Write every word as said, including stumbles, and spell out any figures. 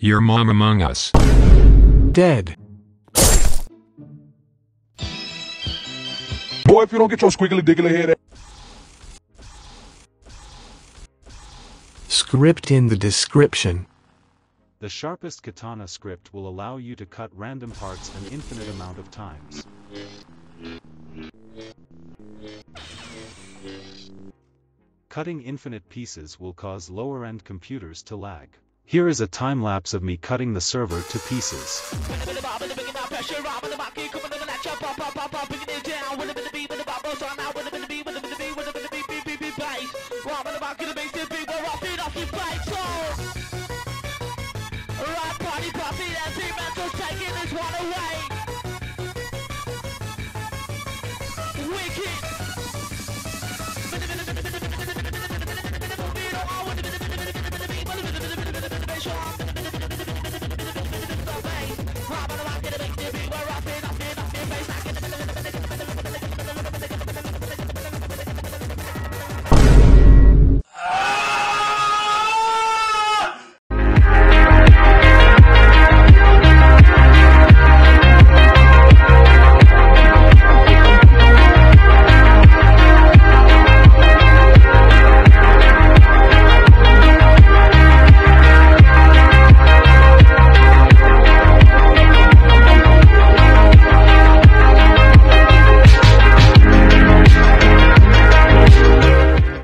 Your mom among us. Dead. Boy, if you don't get your squiggly diggly head. Script in the description. The Sharpest Katana script will allow you to cut random parts an infinite amount of times. Cutting infinite pieces will cause lower-end computers to lag. Here is a time-lapse of me cutting the server to pieces. Wicked!